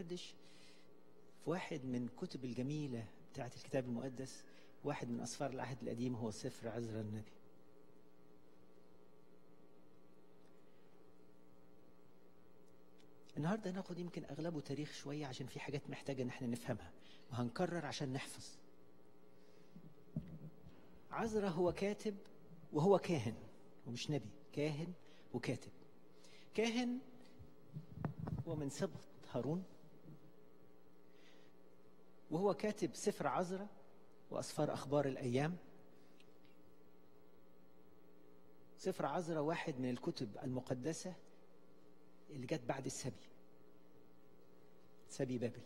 محدش في واحد من كتب الجميلة بتاعت الكتاب المقدس، واحد من أسفار العهد القديم، هو سفر عزرا النبي. النهاردة هناخد يمكن أغلبه تاريخ شوية عشان في حاجات محتاجة إن احنا نفهمها، وهنكرر عشان نحفظ. عزرا هو كاتب وهو كاهن، ومش نبي، كاهن وكاتب. كاهن ومن سبط هارون، وهو كاتب سفر عزرا وأسفار أخبار الأيام. سفر عزرا واحد من الكتب المقدسة اللي جت بعد سبي بابل.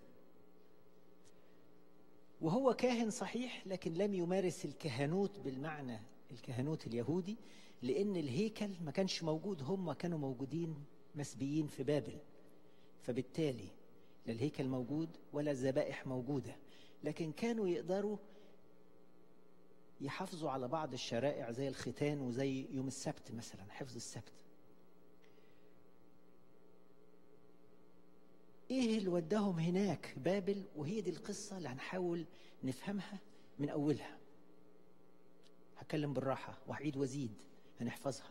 وهو كاهن صحيح، لكن لم يمارس الكهنوت بالمعنى الكهنوت اليهودي، لأن الهيكل ما كانش موجود، هم كانوا موجودين مسبيين في بابل، فبالتالي لا الهيكل موجود ولا الذبائح موجودة، لكن كانوا يقدروا يحافظوا على بعض الشرائع زي الختان وزي يوم السبت مثلا، حفظ السبت. ايه اللي وداهم هناك بابل؟ وهي دي القصة اللي هنحاول نفهمها من أولها. هتكلم بالراحة وهعيد وازيد، هنحفظها.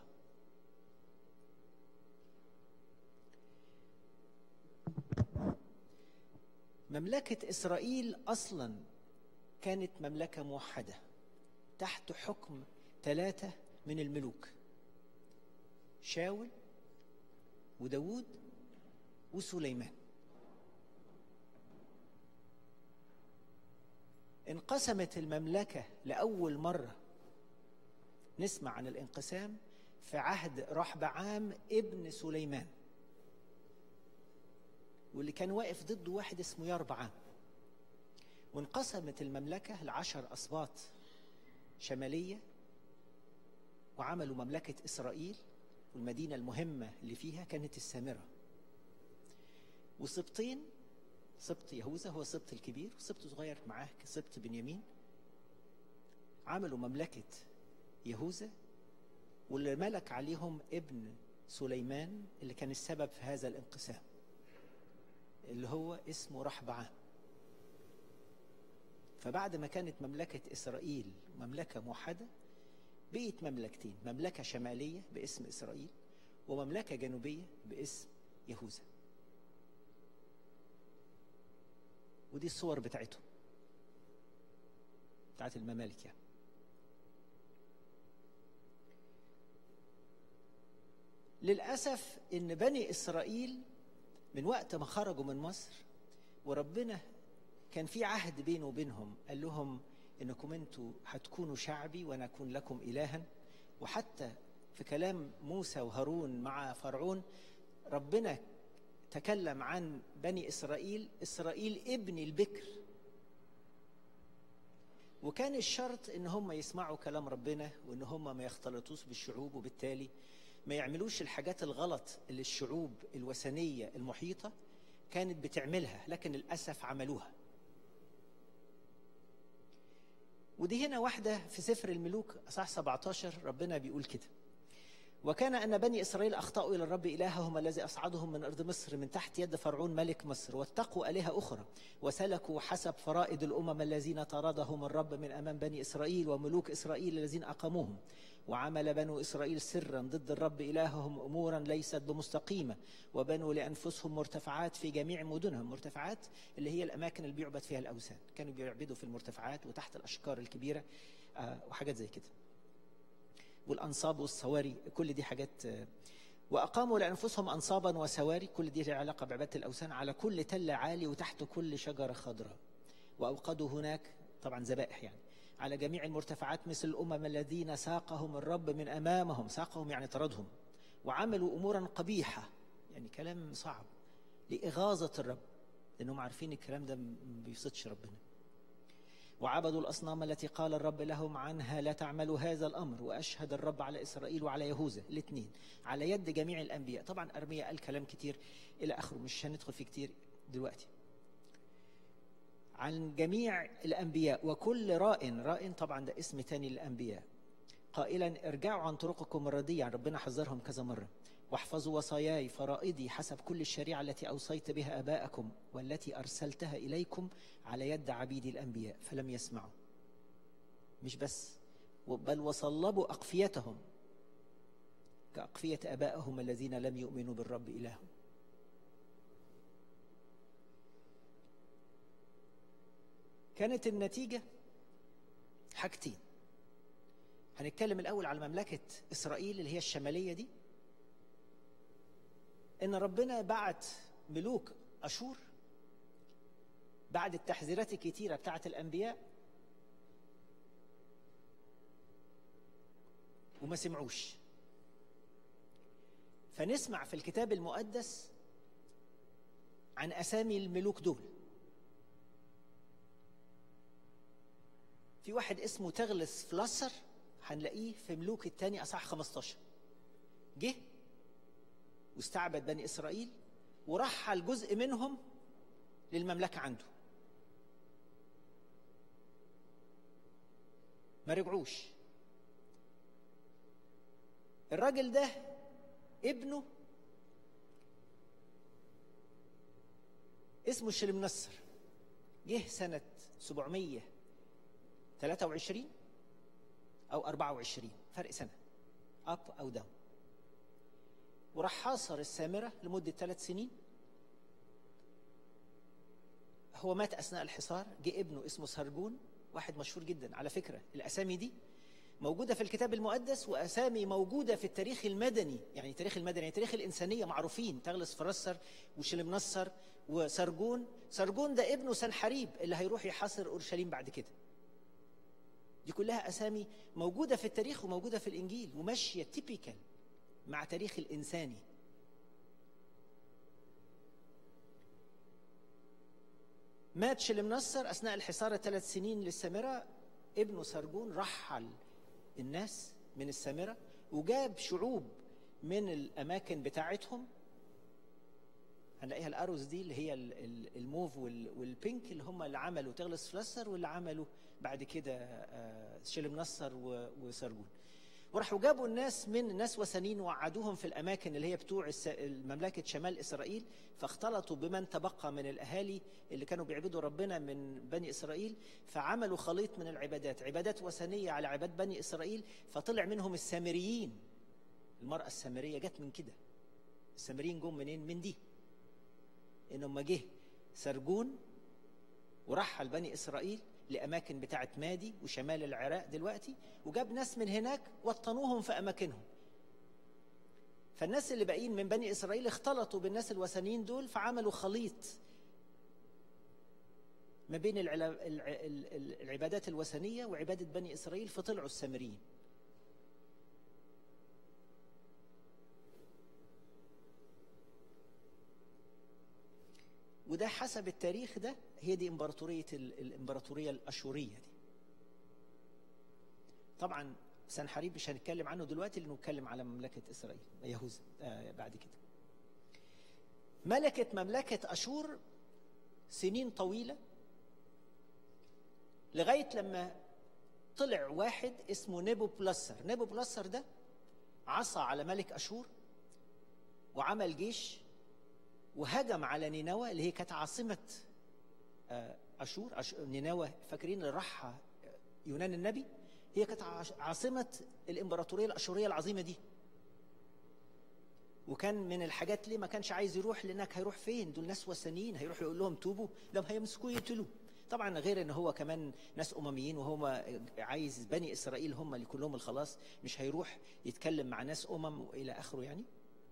مملكة إسرائيل أصلا كانت مملكة موحدة تحت حكم 3 من الملوك، شاول وداود وسليمان. انقسمت المملكة لأول مرة نسمع عن الانقسام في عهد رحبعام ابن سليمان، واللي كان واقف ضده واحد اسمه يربعام. وانقسمت المملكة ل10 أسباط شمالية، وعملوا مملكة إسرائيل، والمدينة المهمة اللي فيها كانت السامرة. وسبطين، سبط يهوذا هو السبط الكبير، وسبط صغير معاه سبط بنيامين، عملوا مملكة يهوذا، واللي ملك عليهم ابن سليمان اللي كان السبب في هذا الانقسام، اللي هو اسمه رحبعام. فبعد ما كانت مملكة إسرائيل مملكة موحدة، بقيت مملكتين، مملكة شمالية باسم إسرائيل، ومملكة جنوبية باسم يهوذا. ودي الصور بتاعتهم، بتاعت الممالك يعني. للأسف إن بني إسرائيل من وقت ما خرجوا من مصر، وربنا كان في عهد بينه وبينهم، قال لهم إنكم أنتوا هتكونوا شعبي وأنا أكون لكم إلها. وحتى في كلام موسى وهارون مع فرعون، ربنا تكلم عن بني إسرائيل، إسرائيل ابن البكر. وكان الشرط إن هم يسمعوا كلام ربنا، وإن هم ما يختلطوش بالشعوب، وبالتالي ما يعملوش الحاجات الغلط اللي الشعوب الوثنية المحيطة كانت بتعملها، لكن للأسف عملوها. ودي هنا واحدة في سفر الملوك أصحاح 17 ربنا بيقول كده: وكان أن بني إسرائيل أخطأوا إلى الرب إلههم الذي أصعدهم من أرض مصر من تحت يد فرعون ملك مصر، واتقوا آلهة أخرى، وسلكوا حسب فرائض الأمم الذين طردهم الرب من أمام بني إسرائيل وملوك إسرائيل الذين أقاموهم. وعمل بنو إسرائيل سرا ضد الرب إلههم أمورا ليست بمستقيمة، وبنوا لأنفسهم مرتفعات في جميع مدنهم. مرتفعات اللي هي الأماكن اللي بيعبد فيها الأوثان، كانوا بيعبدوا في المرتفعات وتحت الأشجار الكبيرة وحاجات زي كده، والأنصاب والسواري، كل دي حاجات. وأقاموا لأنفسهم أنصابا وسواري، كل دي لها علاقة بعبادة الأوثان، على كل تل عالي وتحت كل شجرة خضراء. وأوقدوا هناك طبعا ذبائح يعني على جميع المرتفعات مثل الأمم الذين ساقهم الرب من أمامهم. ساقهم يعني طردهم. وعملوا أمورا قبيحة، يعني كلام صعب، لإغاظة الرب، لأنهم عارفين الكلام ده ما بيفسدش ربنا. وعبدوا الأصنام التي قال الرب لهم عنها لا تعملوا هذا الأمر. وأشهد الرب على إسرائيل وعلى يهوذا الاثنين على يد جميع الأنبياء. طبعا أرميا قال كلام كتير إلى آخره، مش هندخل فيه كتير دلوقتي. عن جميع الأنبياء وكل راء طبعا ده اسم تاني للأنبياء، قائلا ارجعوا عن طرقكم الرديئة. يعني ربنا حذرهم كذا مرة. واحفظوا وصاياي فرائضي حسب كل الشريعة التي أوصيت بها آباءكم والتي أرسلتها إليكم على يد عبيدي الأنبياء فلم يسمعوا. مش بس، بل وصلبوا أقفيتهم كأقفية آبائهم الذين لم يؤمنوا بالرب إلههم. كانت النتيجة حاجتين. هنتكلم الأول على مملكة إسرائيل اللي هي الشمالية دي، إن ربنا بعت ملوك أشور بعد التحذيرات الكتيرة بتاعة الأنبياء وما سمعوش. فنسمع في الكتاب المقدس عن أسامي الملوك دول. في واحد اسمه تغلس فلاسر، هنلاقيه في ملوك الثاني أصحاح 15. جه واستعبد بني إسرائيل ورحل جزء منهم للمملكة عنده، ما رجعوش. الراجل ده ابنه اسمه شلمنسر، جه سنة 723 أو 24، فرق سنة، أب أو داون، وراح حاصر السامرة لمدة 3 سنين. هو مات أثناء الحصار. جه ابنه اسمه سرجون، واحد مشهور جدا. على فكرة الأسامي دي موجودة في الكتاب المقدس، وأسامي موجودة في التاريخ المدني. يعني تاريخ المدني يعني تاريخ الإنسانية معروفين، تغلس فرسر وشلمنسر وسرجون. سرجون ده ابنه سنحريب اللي هيروح يحاصر أورشليم بعد كده. دي كلها أسامي موجودة في التاريخ وموجودة في الإنجيل وماشية تيبيكال مع تاريخ الإنساني. مات شلمنسر أثناء الحصار 3 سنين للسامرة. ابنه سرجون رحل الناس من السامرة وجاب شعوب من الأماكن بتاعتهم. هنلاقيها الأروز دي اللي هي الموف والبينك اللي هم اللي عملوا تغلس فلسر واللي عملوا بعد كده شلمنسر وسرجون. وراحوا جابوا الناس من ناس وثنيين وقعدوهم في الأماكن اللي هي بتوع مملكة شمال إسرائيل، فاختلطوا بمن تبقى من الأهالي اللي كانوا بيعبدوا ربنا من بني إسرائيل، فعملوا خليط من العبادات، عبادات وثنية على عباد بني إسرائيل، فطلع منهم السامريين. المرأة السامرية جت من كده. السامريين جم منين؟ من دي، إنهم جه سرجون ورحل بني إسرائيل لأماكن بتاعت مادي وشمال العراق دلوقتي، وجاب ناس من هناك وطنوهم في أماكنهم. فالناس اللي باقيين من بني إسرائيل اختلطوا بالناس الوثنيين دول، فعملوا خليط ما بين العبادات الوثنية وعبادة بني إسرائيل، فطلعوا السامريين. وده حسب التاريخ ده هي دي الإمبراطورية الأشورية دي. طبعا سنحريب مش هنتكلم عنه دلوقتي لأنه نتكلم على مملكة إسرائيل يهوذا بعد كده. ملكة مملكة أشور سنين طويلة لغاية لما طلع واحد اسمه نبوبلسر. نبوبلسر ده عصى على ملك أشور وعمل جيش وهجم على نينوى اللي هي كانت عاصمة أشور. نينوى فاكرين اللي راحها يونان النبي؟ هي كانت عاصمة الإمبراطورية الأشورية العظيمة دي. وكان من الحاجات ليه ما كانش عايز يروح، لأنك هيروح فين؟ دول ناس وثنيين، هيروح يقول لهم توبوا، لما هيمسكوه يقتلوه. طبعا غير ان هو كمان ناس أمميين، وهو عايز بني إسرائيل هم اللي كلهم الخلاص، مش هيروح يتكلم مع ناس وإلى آخره يعني.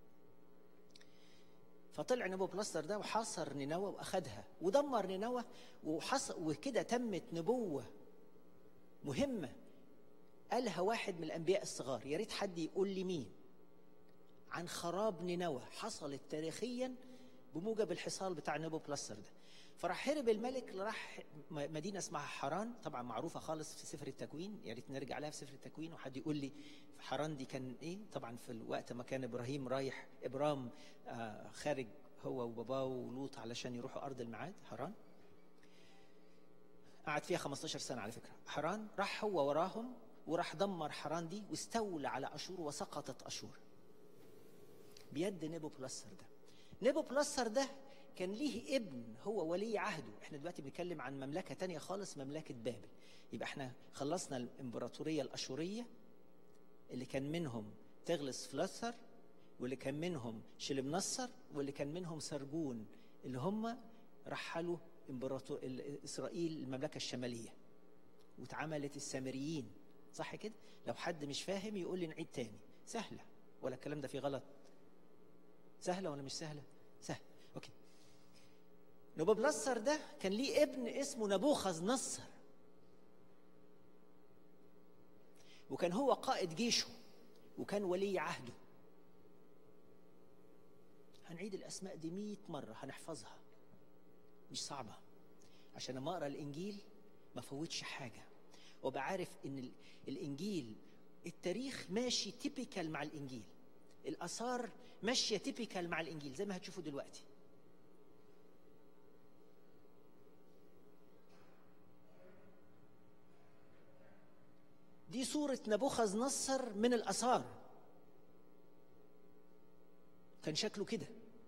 فطلع نبوبلسر ده وحاصر نينوى وأخدها ودمر نينوى، وكده تمت نبوة مهمة قالها واحد من الأنبياء الصغار. يا ريت حد يقول لي مين، عن خراب نينوى حصلت تاريخيا بموجب الحصار بتاع نبوبلسر ده. فراح هرب الملك، راح مدينة اسمها حران، طبعا معروفة خالص في سفر التكوين. يا ريت نرجع لها في سفر التكوين وحد يقول لي حران دي كان ايه. طبعا في الوقت ما كان ابرام خارج هو وباباه ولوط علشان يروحوا أرض الميعاد حران. قعد فيها 15 سنة على فكرة. حران راح هو وراهم وراح دمر حران دي واستولى على أشور وسقطت أشور بيد نبوخذ ده. نبوخذ ده كان ليه ابن هو ولي عهده. احنا دلوقتي بنتكلم عن مملكة تانية خالص، مملكة بابل. يبقى احنا خلصنا الامبراطورية الأشورية اللي كان منهم تغلس فلسر، واللي كان منهم شلمنصر، واللي كان منهم سرجون، اللي هم رحلوا إسرائيل المملكة الشمالية واتعملت السامريين. صح كده؟ لو حد مش فاهم يقول لي نعيد تاني. سهلة ولا الكلام ده فيه غلط؟ سهلة ولا مش سهلة؟ سهل. اوكي. نبوخذ ده كان ليه ابن اسمه نبوخذ نصر، وكان هو قائد جيشه وكان ولي عهده. هنعيد الأسماء دي 100 مرة، هنحفظها، مش صعبة، عشان لما أقرأ الإنجيل ما فوتش حاجة وبعرف إن الإنجيل التاريخ ماشي تيبيكال مع الإنجيل، الآثار ماشية تيبيكال مع الإنجيل زي ما هتشوفوا دلوقتي. دي صورة نبوخذ نصر من الآثار، كان شكله كده.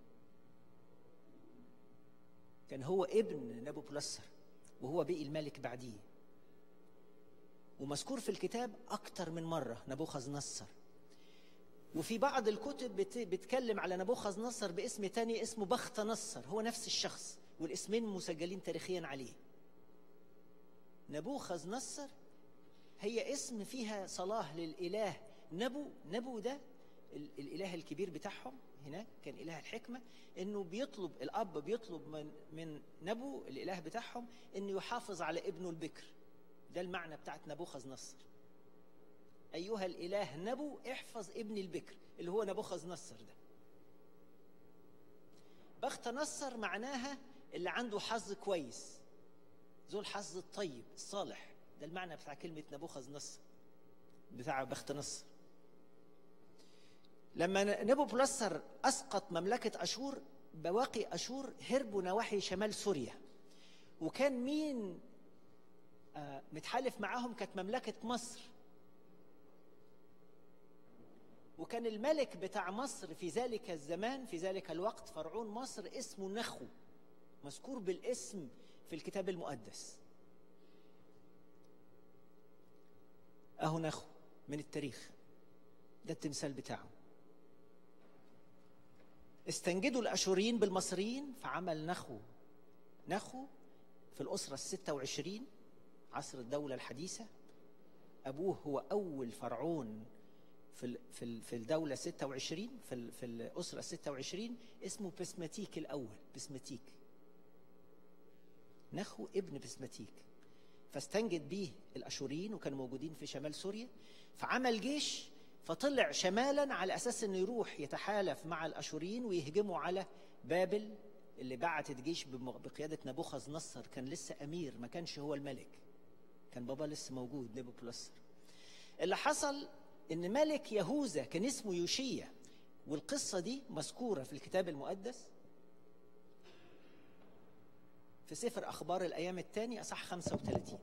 كان هو ابن نبوخذ وهو بقي الملك بعديه، ومذكور في الكتاب أكتر من مرة نبوخذ نصر. وفي بعض الكتب بتكلم على نبوخذ نصر باسم تاني اسمه بخت نصر، هو نفس الشخص، والاسمين مسجلين تاريخيا عليه. نبوخذ نصر هي اسم فيها صلاة للإله نبو. نبو ده الإله الكبير بتاعهم هناك، كان إله الحكمة، إنه بيطلب، الأب بيطلب من نبو الإله بتاعهم إنه يحافظ على ابنه البكر. ده المعنى بتاعت نبوخذ نصر. أيها الإله نبو احفظ ابني البكر، اللي هو نبوخذ نصر ده. بخت نصر معناها اللي عنده حظ كويس، ذو الحظ الطيب الصالح. ده المعنى بتاع كلمة نبوخذ نصر بتاع بخت نصر. لما نبوخذ أسقط مملكة أشور، بواقي أشور هربوا نواحي شمال سوريا، وكان مين متحالف معاهم؟ كانت مملكة مصر. وكان الملك بتاع مصر في ذلك الزمان في ذلك الوقت فرعون مصر اسمه نخو، مذكور بالاسم في الكتاب المقدس. اهو نخو من التاريخ، ده التمثال بتاعه. استنجدوا الاشوريين بالمصريين فعمل نخو في الاسره ال26 عصر الدوله الحديثه. ابوه هو اول فرعون في الدوله 26 في الاسره ال26 اسمه بسمتيك الاول. بسمتيك نخو ابن بسمتيك، فاستنجد بيه الاشوريين وكانوا موجودين في شمال سوريا، فعمل جيش فطلع شمالا على اساس انه يروح يتحالف مع الاشوريين ويهجموا على بابل اللي بعتت جيش بقياده نبوخذ نصر. كان لسه امير، ما كانش هو الملك، كان بابا لسه موجود نبوخذ. اللي حصل ان ملك يهوذا كان اسمه يوشيا، والقصه دي مذكوره في الكتاب المقدس في سفر اخبار الايام الثاني اصح 35.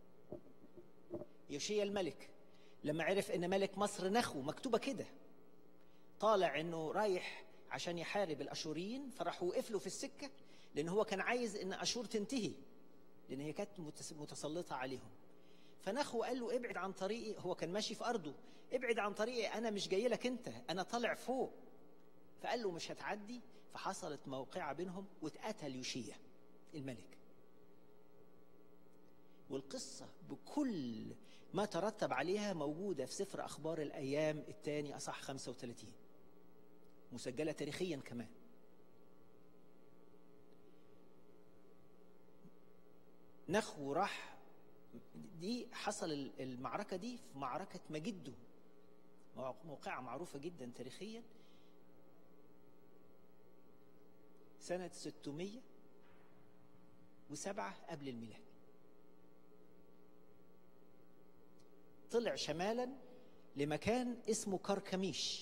يوشيا الملك لما عرف ان ملك مصر نخو، مكتوبه كده، طالع انه رايح عشان يحارب الاشوريين، فراح وقف له في السكه، لان هو كان عايز ان اشور تنتهي لان هي كانت متسلطه عليهم. فنخو قال له ابعد عن طريقي، هو كان ماشي في ارضه، ابعد عن طريقي، انا مش جاي لك انت، انا طالع فوق. فقال له مش هتعدي، فحصلت موقعه بينهم واتقتل يوشيا الملك. والقصه بكل ما ترتب عليها موجوده في سفر اخبار الايام الثاني اصح 35، مسجله تاريخيا كمان. نخو راح، دي حصل المعركه دي في معركه مجدو، موقعه معروفه جدا تاريخيا، سنه 607 قبل الميلاد. طلع شمالا لمكان اسمه كركميش.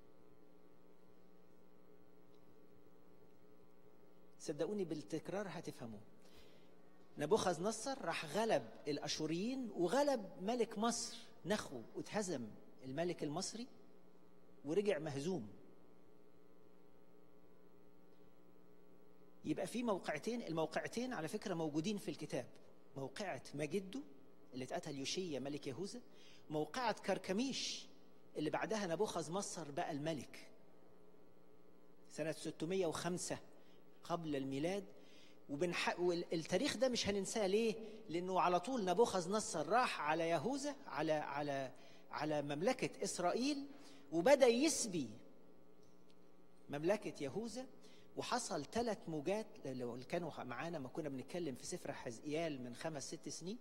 صدقوني بالتكرار هتفهموه. نبوخذ نصر راح غلب الاشوريين وغلب ملك مصر نخو واتهزم الملك المصري ورجع مهزوم. يبقى في موقعتين، الموقعتين على فكرة موجودين في الكتاب، موقعة مجدو اللي اتقتل يوشيا ملك يهوذا، موقعة كركميش اللي بعدها نبوخذ نصر بقى الملك سنة 605 قبل الميلاد. والتاريخ ده مش هننساه ليه؟ لأنه على طول نبوخذ نصر راح على يهوذا، على مملكة إسرائيل، وبدأ يسبي مملكة يهوذا. وحصل 3 موجات اللي كانوا معانا ما كنا بنتكلم في سفر حزقيال من 5-6 سنين.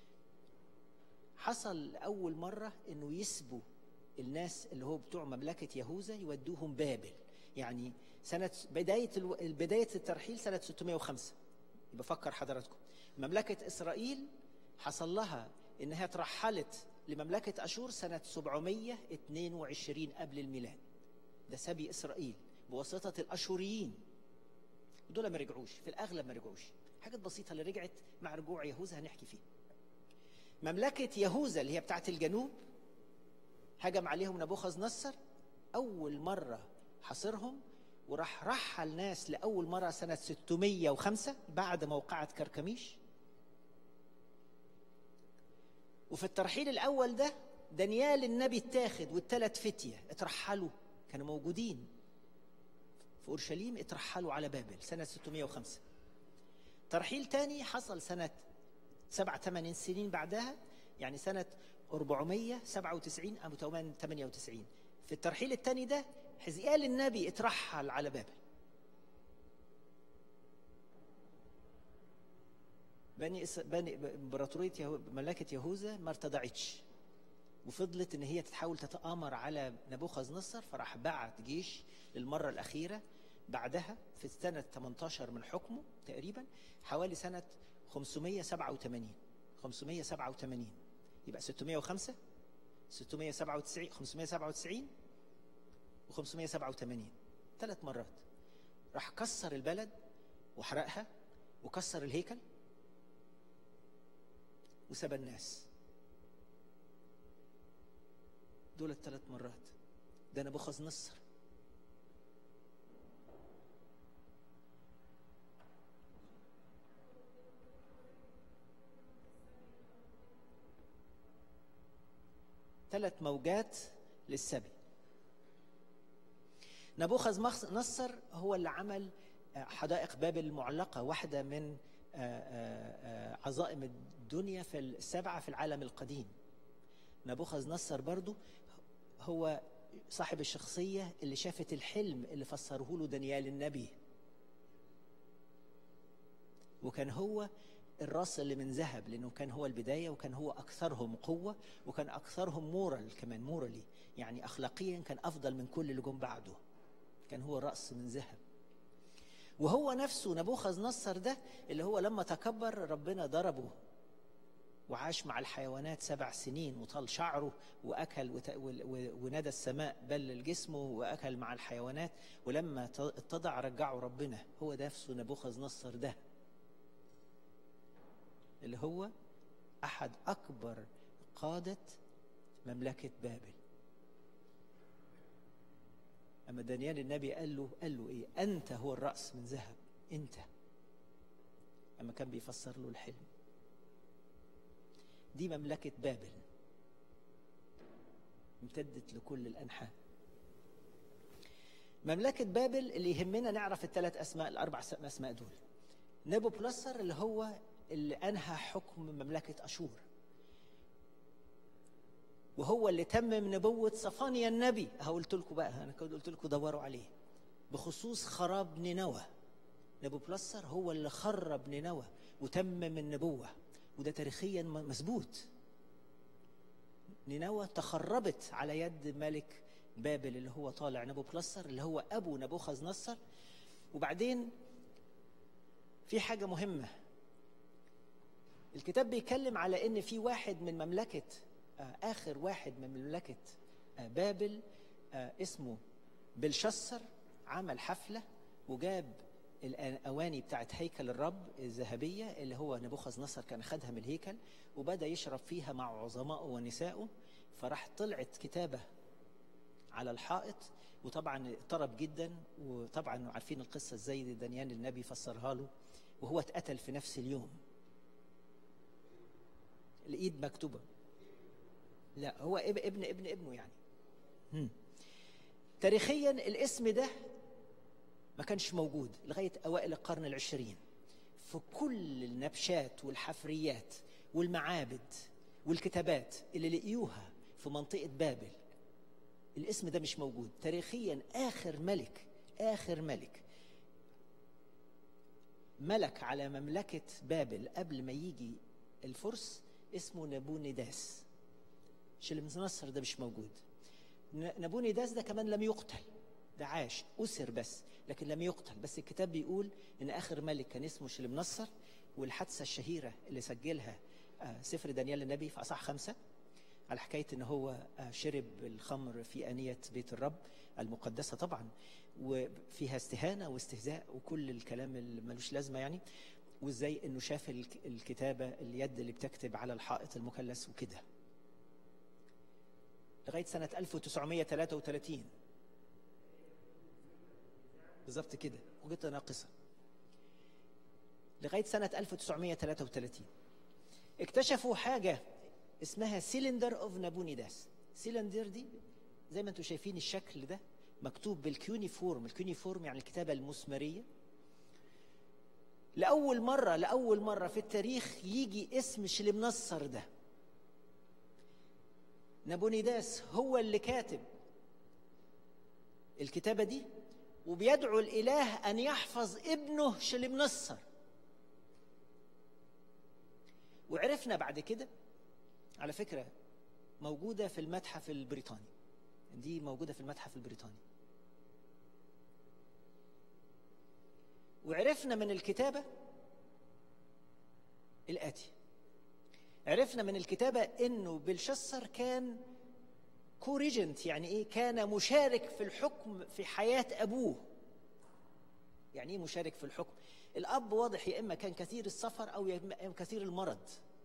حصل أول مرة إنه يسبوا الناس اللي هو بتوع مملكة يهوذا يودوهم بابل. يعني سنة بداية الترحيل سنة 605. يبقى فكر حضراتكم، مملكة إسرائيل حصل لها إنها ترحلت لمملكة أشور سنة 722 قبل الميلاد. ده سبي إسرائيل بواسطة الأشوريين، ودول ما رجعوش، في الأغلب ما رجعوش. حاجات بسيطة اللي رجعت مع رجوع يهوذا هنحكي فيه. مملكة يهوذا اللي هي بتاعت الجنوب هجم عليهم نبوخذ نصر أول مرة، حاصرهم وراح رحل ناس لأول مرة سنة 605 بعد موقعة كركميش. وفي الترحيل الأول ده دانيال النبي اتاخد وال3 فتية اترحلوا، كانوا موجودين في أورشليم، اترحلوا على بابل سنة 605. ترحيل تاني حصل سنة 7-8 سنين بعدها، يعني سنة 497 أو 98. في الترحيل الثاني ده حزقيال النبي اترحل على بابل. بني امبراطورية مملكة يهوذا ما ارتضعتش، وفضلت ان هي تحاول تتآمر على نبوخذ نصر، فراح بعت جيش للمرة الأخيرة بعدها في سنة 18 من حكمه تقريبا، حوالي سنة 587. يبقى 605 697 597 و587، 3 مرات. راح كسر البلد وحرقها وكسر الهيكل وسبى الناس. دول 3 مرات. ده نبوخذ نصر. ثلاث موجات للسبي. نبوخذ نصر هو اللي عمل حدائق بابل المعلقة، واحدة من عظائم الدنيا في السبعة في العالم القديم. نبوخذ نصر برضو هو صاحب الشخصية اللي شافت الحلم اللي فسره له دانيال النبي، وكان هو الراس اللي من ذهب، لأنه كان هو البداية، وكان هو أكثرهم قوة، وكان أكثرهم مورال كمان، مورالي يعني أخلاقيا كان أفضل من كل اللي جم بعده. كان هو رأس من ذهب. وهو نفسه نبوخذ نصر ده اللي هو لما تكبر ربنا ضربه وعاش مع الحيوانات 7 سنين وطال شعره وأكل وندى السماء بلل جسمه وأكل مع الحيوانات، ولما اتضع رجعه ربنا. هو ده نفسه نبوخذ نصر ده اللي هو أحد أكبر قادة مملكة بابل. أما دانيال النبي قال له إيه؟ أنت هو الرأس من ذهب، أنت. أما كان بيفسر له الحلم. دي مملكة بابل امتدت لكل الأنحاء. مملكة بابل اللي يهمنا نعرف ال3 أسماء، ال4 أسماء دول. نبوخذ اللي هو اللي أنهى حكم مملكة أشور، وهو اللي تمم نبوة صفانيا النبي. قلت لكم بقى، أنا قلت لكم دوروا عليه بخصوص خراب نينوى. نبوخذ هو اللي خرب نينوى وتمم النبوة، وده تاريخيا مثبوت. نينوى تخربت على يد ملك بابل اللي هو طالع نبوخذ اللي هو أبو نبوخذ نصر. وبعدين في حاجة مهمة، الكتاب بيتكلم على ان في واحد من مملكة اخر واحد من مملكة بابل اسمه بلشسر، عمل حفلة وجاب الأواني بتاعت هيكل الرب الذهبية اللي هو نبوخذ نصر كان خدها من الهيكل، وبدأ يشرب فيها مع عظمائه ونسائه. فراح طلعت كتابة على الحائط، وطبعا اضطرب جدا، وطبعا عارفين القصة ازاي دانيال النبي فسرها له، وهو اتقتل في نفس اليوم. الايد مكتوبة، لا هو ابنه يعني. تاريخيا الاسم ده ما كانش موجود لغاية أوائل القرن العشرين. في كل النبشات والحفريات والمعابد والكتابات اللي لقيوها في منطقة بابل الاسم ده مش موجود. تاريخيا آخر ملك على مملكة بابل قبل ما يجي الفرس اسمه نبونيداس. شلمنصر ده مش موجود. نبونيداس ده كمان لم يقتل، ده عاش أسر بس لكن لم يقتل. بس الكتاب بيقول إن آخر ملك كان اسمه شلمنصر، والحادثة الشهيرة اللي سجلها سفر دانيال النبي في أصحاح 5 على حكاية إن هو شرب الخمر في آنية بيت الرب المقدسة طبعا، وفيها استهانة واستهزاء وكل الكلام اللي ملوش لازمة يعني، وإزاي إنه شاف الكتابة اليد اللي بتكتب على الحائط المكلس وكده. لغاية سنة 1933 بالظبط كده، وجدت ناقصة. لغاية سنة 1933 اكتشفوا حاجة اسمها سيلندر اوف نابونيداس. سيلندر دي زي ما انتم شايفين الشكل ده مكتوب بالكيونيفورم. الكيونيفورم يعني الكتابة المسمارية. لأول مرة في التاريخ يجي اسم شلمنصر ده. نابونيداس هو اللي كاتب الكتابة دي، وبيدعو الإله أن يحفظ ابنه شلمنصر. وعرفنا بعد كده على فكرة موجودة في المتحف البريطاني، دي موجودة في المتحف البريطاني. وعرفنا من الكتابة الآتي، عرفنا من الكتابة إنه بلشسر كان كوريجنت. يعني إيه؟ كان مشارك في الحكم في حياة أبوه. يعني إيه مشارك في الحكم؟ الأب واضح يا إما كان كثير السفر أو يا إما كثير المرض،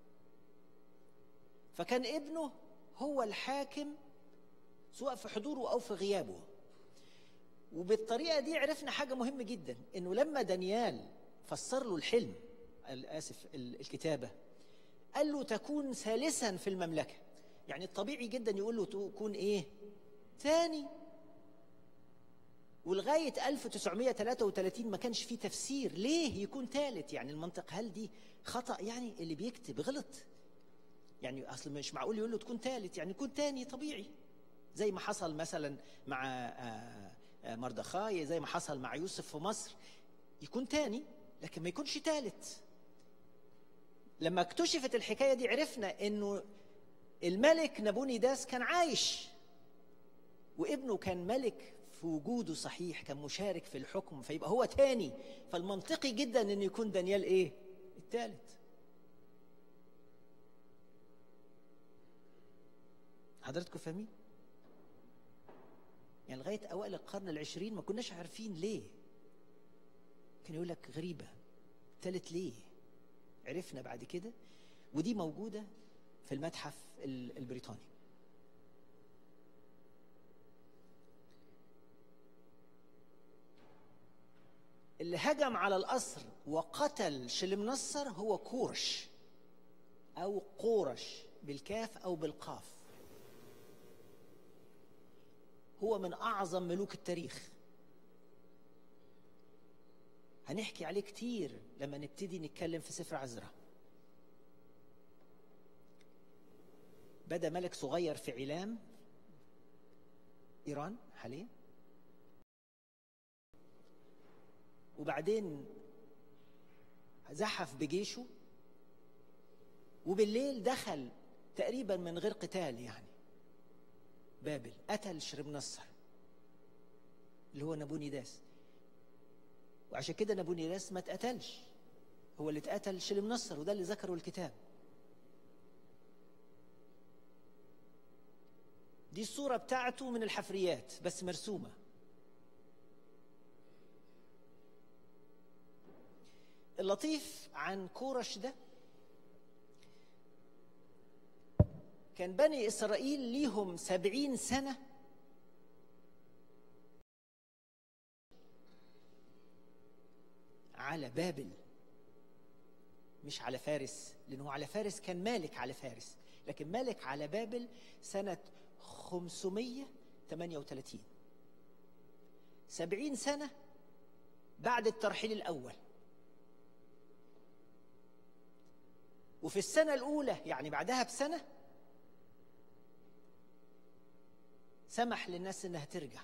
فكان ابنه هو الحاكم سواء في حضوره أو في غيابه. وبالطريقة دي عرفنا حاجة مهمة جدا، إنه لما دانيال فسر له الحلم، الكتابة، قال له تكون ثالثا في المملكة. يعني الطبيعي جدا يقول له تكون إيه؟ ثاني. ولغاية 1933 ما كانش فيه تفسير ليه يكون ثالث. يعني المنطق، هل دي خطأ؟ يعني اللي بيكتب غلط. يعني أصل مش معقول يقول له تكون ثالث، يعني يكون ثاني طبيعي، زي ما حصل مثلا مع مردخاي، زي ما حصل مع يوسف في مصر، يكون ثاني لكن ما يكونش ثالث. لما اكتشفت الحكاية دي عرفنا إنه الملك نبونيداس كان عايش، وابنه كان ملك في وجوده صحيح، كان مشارك في الحكم، فيبقى هو تاني. فالمنطقي جدا إنه يكون دانيال إيه؟ الثالث. حضراتكم فاهمين؟ يعني لغاية أوائل القرن العشرين ما كناش عارفين ليه. كان يقول لك غريبة، ثالث ليه؟ عرفنا بعد كده، ودي موجودة في المتحف البريطاني. اللي هجم على القصر وقتل شلمنصر هو كورش أو قورش بالكاف أو بالقاف. هو من أعظم ملوك التاريخ، هنحكي عليه كتير لما نبتدي نتكلم في سفر عزرا. بدأ ملك صغير في علام إيران حاليا، وبعدين زحف بجيشه، وبالليل دخل تقريبا من غير قتال يعني بابل، قتل شلمنصر اللي هو نبونيداس. وعشان كده نبونيداس ما اتقتلش، هو اللي اتقتل شلمنصر، وده اللي ذكره الكتاب. دي الصورة بتاعته من الحفريات بس مرسومة. اللطيف عن كورش ده كان بني إسرائيل ليهم 70 سنة على بابل، مش على فارس، لأنه على فارس كان مالك على فارس، لكن مالك على بابل سنة 538. 70 سنة بعد الترحيل الأول. وفي السنة الأولى يعني بعدها بسنة سمح للناس إنها ترجع.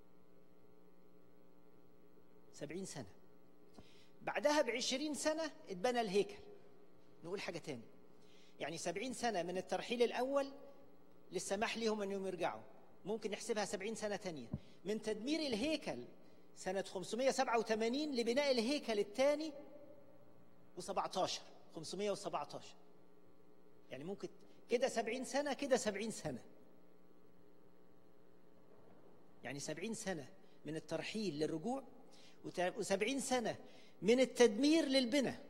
70 سنة. بعدها ب20 سنة اتبنى الهيكل. نقول حاجة تاني، يعني 70 سنة من الترحيل الأول للسماح لهم أنهم يرجعوا، ممكن نحسبها 70 سنة تانية من تدمير الهيكل سنة 587 لبناء الهيكل الثاني و17 517. يعني ممكن كده 70 سنة كده 70 سنة، يعني 70 سنة من الترحيل للرجوع و70 سنة من التدمير للبناء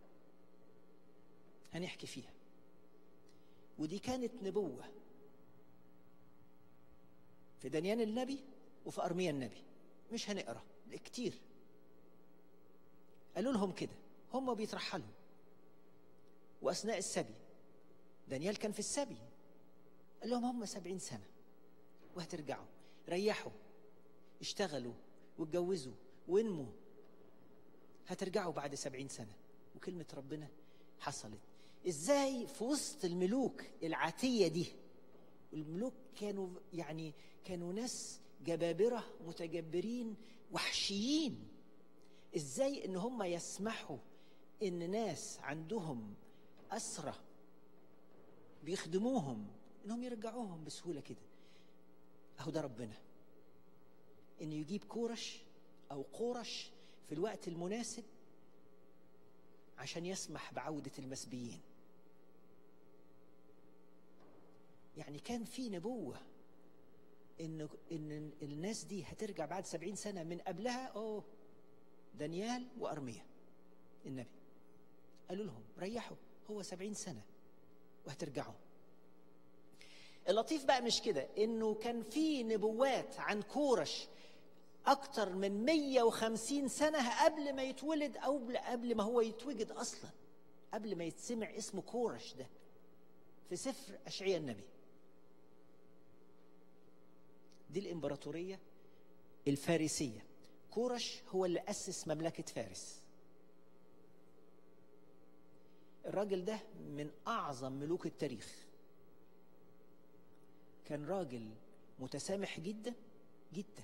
هنحكي فيها. ودي كانت نبوة في دانيال النبي وفي أرميا النبي، مش هنقرأ كتير. قالوا لهم كده هم بيترحلوا وأثناء السبي. دانيال كان في السبي، قال لهم هم 70 سنة وهترجعوا، ريحوا، اشتغلوا واتجوزوا وانموا، هترجعوا بعد 70 سنة. وكلمة ربنا حصلت. ازاي في وسط الملوك العاتية دي، الملوك كانوا ناس جبابرة متجبرين وحشيين، ازاي ان هم يسمحوا ان ناس عندهم أسرة بيخدموهم انهم يرجعوهم بسهولة كده؟ اهو ده ربنا، انه يجيب كورش او قورش في الوقت المناسب عشان يسمح بعودة المسبيين. يعني كان في نبوة إن الناس دي هترجع بعد 70 سنة. من قبلها دانيال وأرميا النبي قالوا لهم ريحوا، هو 70 سنة وهترجعوا. اللطيف بقى مش كده، إنه كان في نبوات عن كورش أكتر من 150 سنة قبل ما يتولد، أو قبل ما هو يتوجد أصلا، قبل ما يتسمع اسمه كورش ده في سفر أشعياء النبي. دي الإمبراطورية الفارسية. كورش هو اللي أسس مملكة فارس. الراجل ده من أعظم ملوك التاريخ، كان راجل متسامح جدا جدا،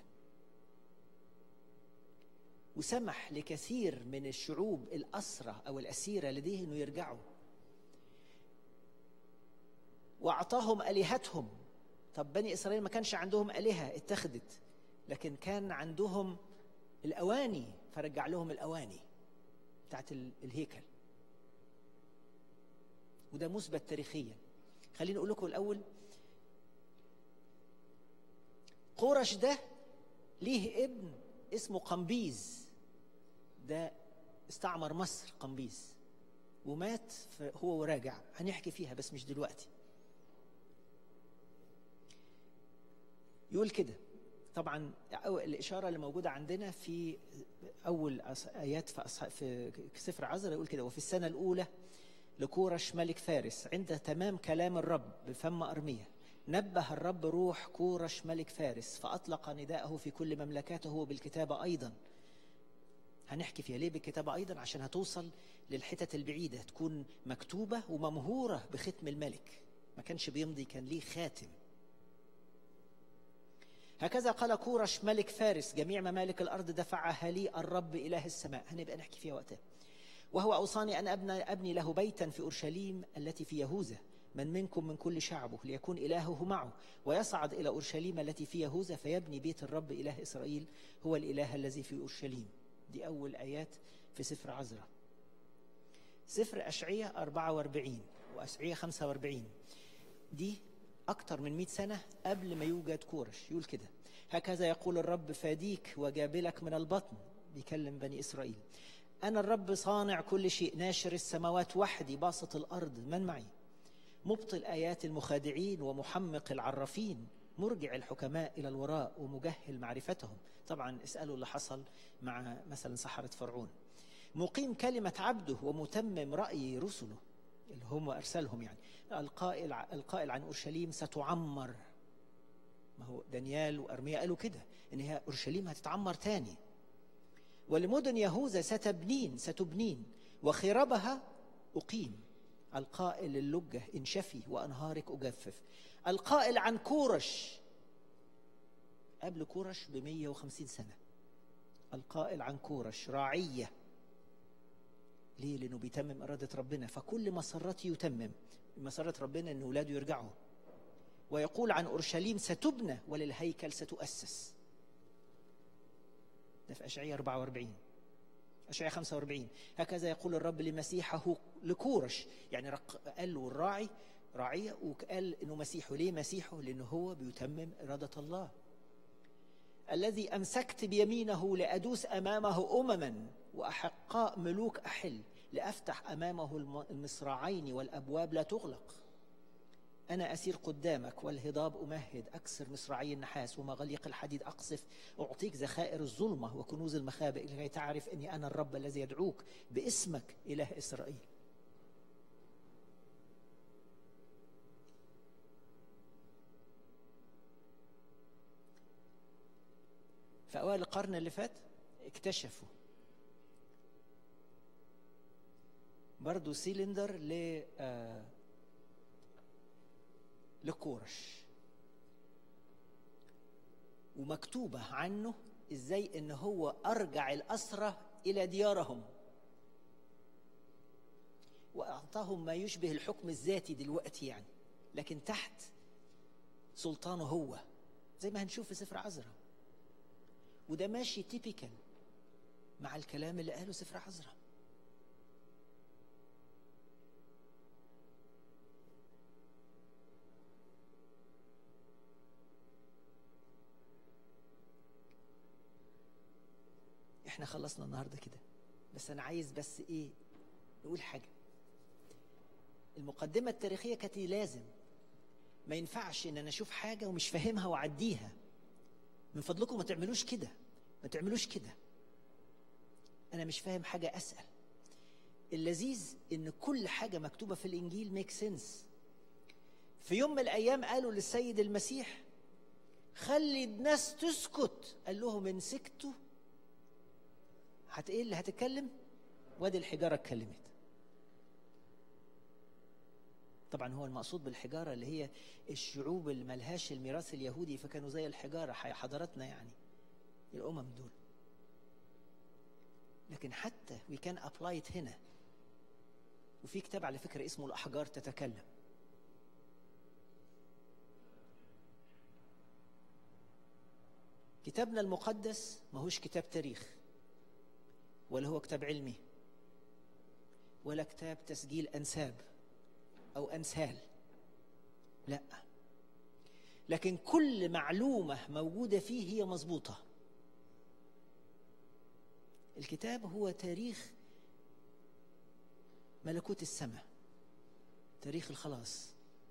وسمح لكثير من الشعوب الأسرة أو الأسيرة لديه أنه يرجعوا، وأعطاهم آلهتهم. طب بني إسرائيل ما كانش عندهم آلهة اتخذت، لكن كان عندهم الأواني، فرجع لهم الأواني بتاعت الهيكل. وده مثبت تاريخيا. خليني أقول لكم الأول، قورش ده ليه ابن اسمه قمبيز، ده استعمر مصر قمبيز ومات هو وراجع، هنحكي فيها بس مش دلوقتي. يقول كده طبعا الإشارة اللي موجودة عندنا في أول آيات في سفر عزرا، يقول كده: وفي السنة الأولى لكورش ملك فارس عند تمام كلام الرب بفم أرميا نبه الرب روح كورش ملك فارس فأطلق نداءه في كل مملكاته بالكتابة أيضا. هنحكي فيها ليه بالكتابة أيضا، عشان هتوصل للحتت البعيدة، تكون مكتوبة وممهورة بختم الملك، ما كانش بيمضي، كان ليه خاتم. هكذا قال كورش ملك فارس: جميع ممالك الأرض دفعها لي الرب إله السماء. هنبقى نحكي فيها وقتها. وهو أوصاني أن أبني له بيتا في أورشليم التي في يهوذا، من منكم من كل شعبه ليكون إلهه معه، ويصعد إلى أورشليم التي في يهوذا فيبني بيت الرب إله إسرائيل هو الإله الذي في أورشليم. دي أول آيات في سفر عزرا. سفر أشعياء 44 وأشعياء 45 دي أكتر من 100 سنة قبل ما يوجد كورش. يقول كده: هكذا يقول الرب فاديك وجابلك من البطن، بيكلم بني إسرائيل: أنا الرب صانع كل شيء، ناشر السماوات وحدي، باسط الأرض، من معي؟ مبطل آيات المخادعين ومحمق العرافين، مرجع الحكماء إلى الوراء ومجهل معرفتهم. طبعا اسألوا اللي حصل مع مثلا سحرة فرعون. مقيم كلمة عبده ومتمم رأي رسله اللي هم أرسلهم، يعني القائل عن أورشليم ستعمر. ما هو دانيال وأرميا قالوا كده إن هي أورشليم هتتعمر تاني. ولمدن يهوذا ستبنين وخربها أقيم. القائل للجة انشفي وأنهارك أجفف. القائل عن كورش قبل كورش ب150 سنة. القائل عن كورش راعية. ليه؟ لأنه بيتمم إرادة ربنا، فكل مسرته يتمم. مسرة ربنا أن أولاده يرجعوا. ويقول عن أورشليم ستبنى وللهيكل ستؤسس. ده في أشعياء 44. أشعياء 45 هكذا يقول الرب لمسيحه لكورش، يعني قال له الراعي راعية، وقال إنه مسيحه. ليه مسيحه؟ لأنه هو بيتمم إرادة الله. الذي أمسكت بيمينه لأدوس أمامه أمما وأحقاء ملوك أحل، لأفتح أمامه المصراعين والأبواب لا تغلق. أنا أسير قدامك والهضاب أمهد، أكسر مصراعي النحاس ومغاليق الحديد أقصف. أعطيك ذخائر الظلمة وكنوز المخابئ لكي تعرف أني أنا الرب الذي يدعوك باسمك إله إسرائيل. في أوائل القرن اللي فات اكتشفوا برضو سيلندر لكورش، ومكتوبة عنه ازاي ان هو ارجع الاسرى الى ديارهم واعطاهم ما يشبه الحكم الذاتي دلوقتي يعني، لكن تحت سلطانه هو، زي ما هنشوف في سفر عزرا. وده ماشي تيبيكال مع الكلام اللي قاله سفر عزرا. احنا خلصنا النهارده كده، بس انا عايز بس ايه نقول حاجه. المقدمه التاريخيه كانت لازم، ما ينفعش ان انا اشوف حاجه ومش فاهمها واعديها. من فضلكم ما تعملوش كده، ما تعملوش كده. انا مش فاهم حاجه اسال. اللذيذ ان كل حاجه مكتوبه في الانجيل ميك سنس. في يوم من الايام قالوا للسيد المسيح خلي الناس تسكت، قال لهم ان سكتوا ايه اللي هتتكلم؟ وادي الحجاره اتكلمت. طبعا هو المقصود بالحجاره اللي هي الشعوب اللي ملهاش الميراث اليهودي، فكانوا زي الحجاره حضارتنا يعني الامم دول. لكن حتى we can apply it هنا. وفي كتاب على فكره اسمه الاحجار تتكلم. كتابنا المقدس ما هوش كتاب تاريخ، ولا هو كتاب علمي، ولا كتاب تسجيل أنساب أو أنسال، لا. لكن كل معلومة موجودة فيه هي مظبوطة. الكتاب هو تاريخ ملكوت السماء، تاريخ الخلاص.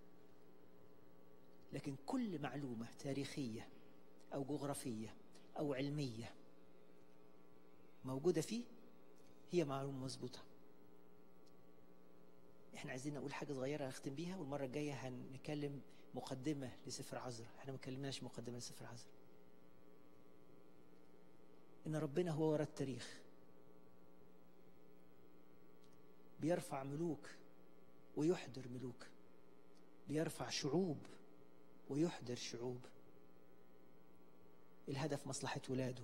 لكن كل معلومة تاريخية أو جغرافية أو علمية موجودة فيه هي معلومة مظبوطة. احنا عايزين نقول حاجة صغيرة نختم بيها، والمرة الجاية هنتكلم مقدمة لسفر عزرا. احنا ما اتكلمناش مقدمة لسفر عزرا. ان ربنا هو وراء التاريخ، بيرفع ملوك ويحضر ملوك، بيرفع شعوب ويحضر شعوب. الهدف مصلحة ولاده.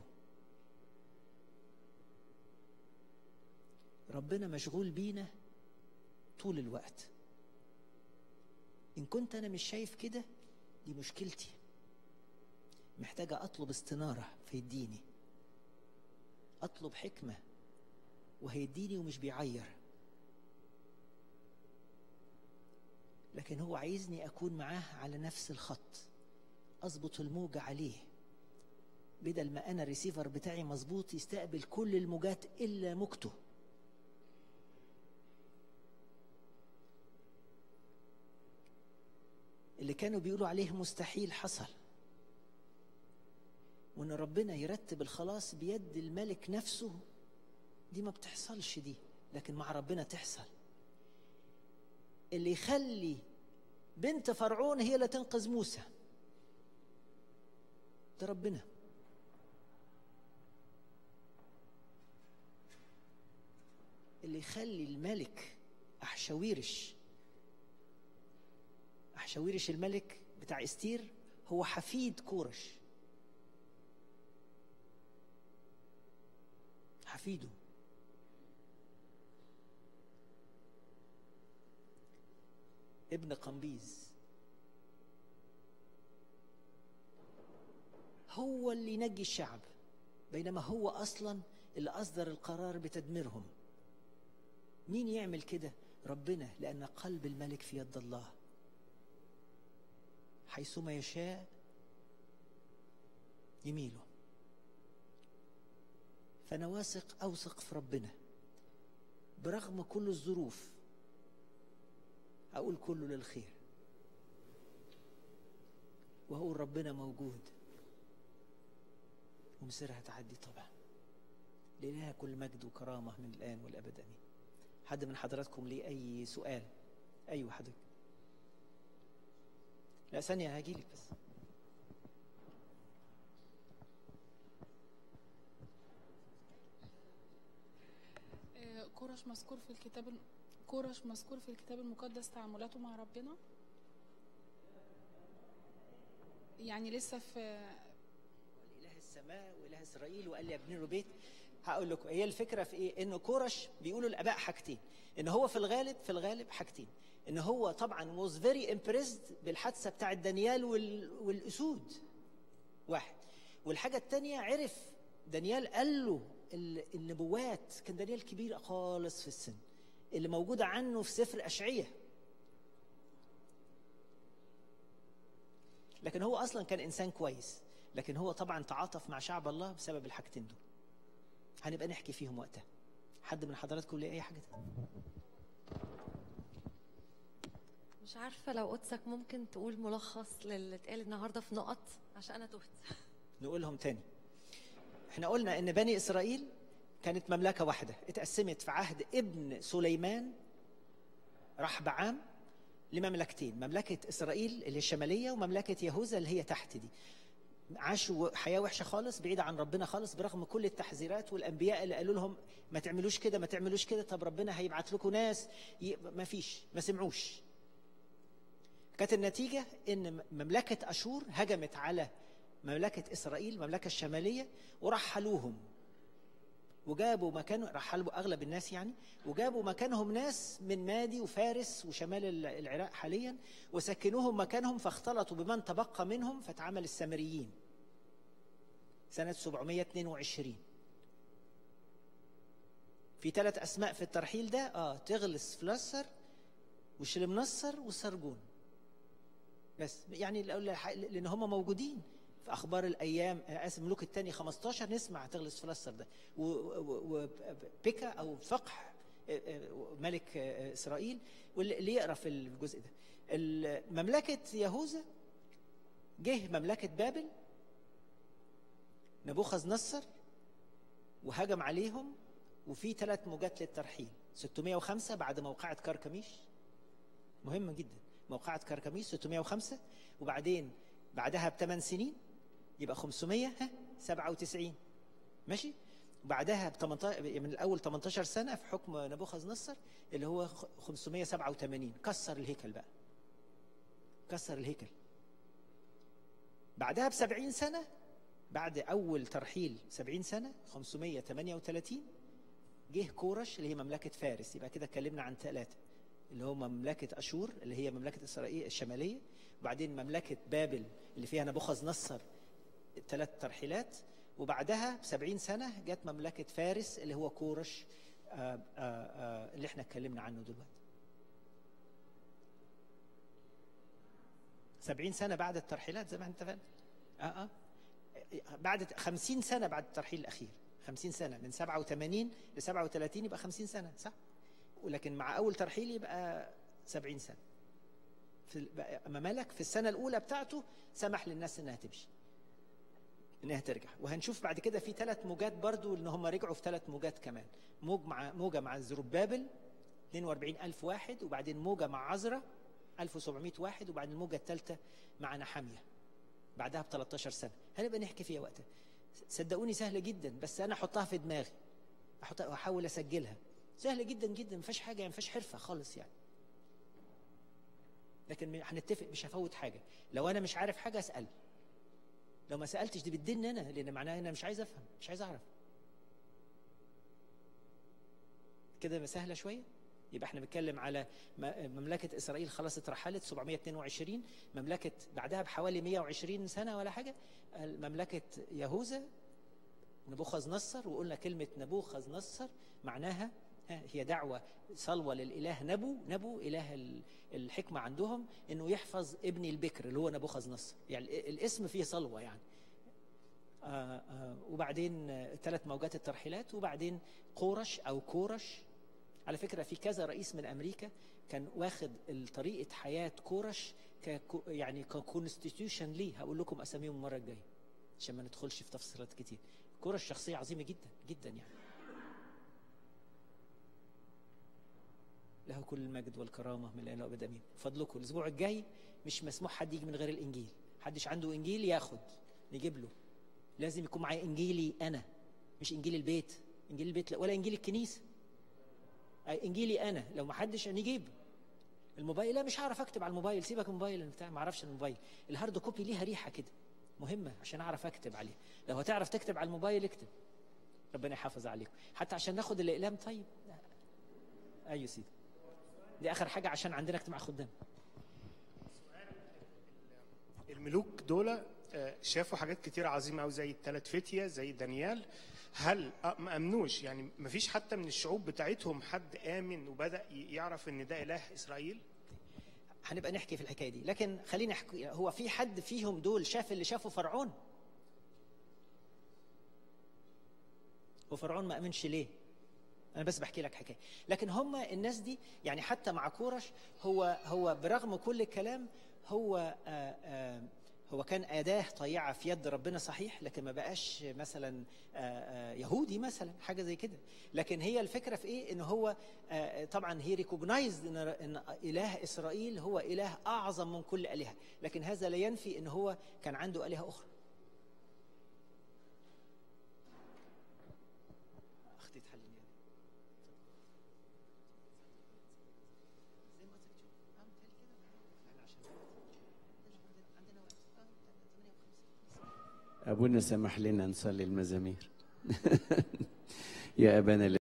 ربنا مشغول بينا طول الوقت. إن كنت أنا مش شايف كده، دي مشكلتي، محتاجة أطلب استنارة فيديني، أطلب حكمة وهيديني ومش بيعير. لكن هو عايزني أكون معاه على نفس الخط، أضبط الموجة عليه، بدل ما أنا الريسيفر بتاعي مظبوط يستقبل كل الموجات إلا موجته. اللي كانوا بيقولوا عليه مستحيل حصل، وان ربنا يرتب الخلاص بيد الملك نفسه، دي ما بتحصلش دي، لكن مع ربنا تحصل. اللي يخلي بنت فرعون هي اللي تنقذ موسى ده ربنا. اللي يخلي الملك أحشاويرش الملك بتاع استير هو حفيد كورش، حفيده. ابن قمبيز هو اللي ينجي الشعب، بينما هو أصلا اللي أصدر القرار بتدميرهم. مين يعمل كده؟ ربنا، لأن قلب الملك في يد الله، حيثما يشاء يميله. فأنا واثق، أوثق في ربنا برغم كل الظروف، أقول كله للخير، وأقول ربنا موجود ومصيرها تعدي طبعا. لإلهها كل مجد وكرامة من الآن والأبد آمين. حد من حضراتكم ليه أي سؤال؟ أيوة حضرتك. لا ثانية هجيلك بس. كورش مذكور في الكتاب المقدس تعاملاته مع ربنا، يعني لسه في إله السماء وإله إسرائيل وقال لي ابني له بيت. هقول لكم هي الفكرة في إيه؟ إن كورش بيقولوا الآباء حاجتين، إن هو في الغالب حاجتين، إن هو طبعا was very impressed بالحادثة بتاعة دانيال والأسود، واحد. والحاجة التانية عرف دانيال قال له النبوات، كان دانيال كبير خالص في السن، اللي موجودة عنه في سفر أشعية، لكن هو أصلا كان إنسان كويس، لكن هو طبعا تعاطف مع شعب الله بسبب الحاجتين دول. هنبقى نحكي فيهم وقتها. حد من حضراتكم ليه أي حاجة تانية؟ مش عارفة لو قدسك ممكن تقول ملخص للي اتقال النهاردة في نقط، عشان أنا تهت. نقولهم تاني. احنا قلنا إن بني إسرائيل كانت مملكة واحدة، اتقسمت في عهد ابن سليمان رحبعام لمملكتين، مملكة إسرائيل اللي هي الشمالية، ومملكة يهوذا اللي هي تحت دي. عاشوا حياة وحشة خالص، بعيدة عن ربنا خالص، برغم كل التحذيرات والأنبياء اللي قالوا لهم ما تعملوش كده ما تعملوش كده، طب ربنا هيبعت لكم ناس، ما سمعوش. كانت النتيجة إن مملكة أشور هجمت على مملكة إسرائيل المملكة الشمالية ورحلوهم، وجابوا مكانه، رحلوا أغلب الناس يعني، وجابوا مكانهم ناس من مادي وفارس وشمال العراق حاليا، وسكنوهم مكانهم، فاختلطوا بمن تبقى منهم، فتعامل السامريين سنة 722. في 3 أسماء في الترحيل ده، تغلس فلسر وشلمنصر وسرجون، بس يعني لأن هم موجودين في أخبار الأيام، ملوك الثاني 15 نسمع تغلس فلسطر ده، وبيكا أو فقح ملك إسرائيل، واللي يقرأ في الجزء ده. مملكة يهوذا جه مملكة بابل، نبوخذ نصر وهجم عليهم، وفي 3 موجات للترحيل. 605 بعد موقعة كركميش، مهم جدا موقعة كركميش 605، وبعدين بعدها ب8 سنين يبقى 597 ماشي، وبعدها من الأول 18 سنة في حكم نبوخذ نصر اللي هو 587 كسر الهيكل بقى، كسر الهيكل. بعدها ب70 سنة بعد أول ترحيل 70 سنة 538 جه كورش اللي هي مملكة فارس. يبقى كده اتكلمنا عن 3 اللي هو مملكة أشور اللي هي مملكة إسرائيل الشمالية، وبعدين مملكة بابل اللي فيها نبوخذ نصر 3 ترحيلات، وبعدها ب70 سنة جت مملكة فارس اللي هو كورش اللي احنا اتكلمنا عنه دلوقتي. 70 سنة بعد الترحيلات زي ما انت فاهم. بعد 50 سنة بعد الترحيل الأخير، 50 سنة من 87 ل 37 يبقى 50 سنة صح؟ ولكن مع أول ترحيل يبقى 70 سنة. اما ملك في السنه الاولى بتاعته سمح للناس انها تمشي، انها ترجع. وهنشوف بعد كده في 3 موجات برضو ان هم رجعوا في 3 موجات كمان، موجه مع زربابل 42,000 واحد، وبعدين موجه مع عزرا 1700 واحد، وبعدين الموجه الثالثه مع نحمية بعدها ب 13 سنه. هنبقى نحكي فيها وقتها. صدقوني سهله جدا، بس انا احطها في دماغي، احطها واحاول اسجلها. سهله جدا جدا، ما فيهاش حاجه، ما فيهاش حرفه خالص يعني. لكن هنتفق مش هفوت حاجه. لو انا مش عارف حاجه اسال، لو ما سالتش دي بتدين انا، لان معناها انا مش عايز افهم، مش عايز اعرف. كده سهله شويه. يبقى احنا بنتكلم على مملكه اسرائيل خلاص اترحلت 722، مملكه بعدها بحوالي 120 سنه ولا حاجه مملكه يهوذا نبوخذ نصر. وقلنا كلمه نبوخذ نصر معناها هي دعوه صلوه للاله نبو اله الحكمه عندهم، انه يحفظ ابن البكر اللي هو نبوخذ نصر، يعني الاسم فيه صلوه يعني. وبعدين 3 موجات الترحيلات، وبعدين قورش او كورش. على فكرة في كذا رئيس من أمريكا كان واخد طريقة حياة كورش يعني ككونستيتيوشن ليه. هقول لكم أساميهم المرة الجاية عشان ما ندخلش في تفصيلات كتير. كورش شخصية عظيمة جدا جدا يعني. له كل المجد والكرامة من الآن وأبد آمين. فضلكم الأسبوع الجاي مش مسموح حد يجي من غير الإنجيل. حدش عنده إنجيل ياخد نجيب له. لازم يكون معايا إنجيلي أنا، مش إنجيل البيت. إنجيل البيت ولا إنجيل الكنيسة، انجيلي انا. لو ما حدش نجيب الموبايل. لا مش هعرف اكتب على الموبايل، سيبك من الموبايل بتاع، ما اعرفش الموبايل. الهارد كوبي ليها ريحه كده مهمه عشان اعرف اكتب عليها. لو هتعرف تكتب على الموبايل اكتب، ربنا يحافظ عليكم. حتى عشان ناخد الاقلام. طيب ايوه سيدي، دي اخر حاجه عشان عندنا اجتماع خدام. الملوك دول شافوا حاجات كتير عظيمه قوي زي ال3 فتيه زي دانيال. هل ما امنوش؟ يعني ما فيش حتى من الشعوب بتاعتهم حد امن وبدا يعرف ان ده اله اسرائيل؟ هنبقى نحكي في الحكايه دي، لكن خلينا نحكي. هو في حد فيهم دول شاف اللي شافه فرعون؟ وفرعون ما امنش ليه؟ انا بس بحكي لك حكايه. لكن هم الناس دي يعني حتى مع كورش هو برغم كل الكلام هو كان أداة طيعة في يد ربنا صحيح، لكن ما بقاش مثلا يهودي مثلا حاجة زي كده. لكن هي الفكرة في إيه؟ إن هو طبعا هي ريكوجنايزد إن إله إسرائيل هو إله أعظم من كل آلهة، لكن هذا لا ينفي إن هو كان عنده آلهة أخرى. أختي تحليني أبونا سمح لنا نصلي المزامير. يا أبانا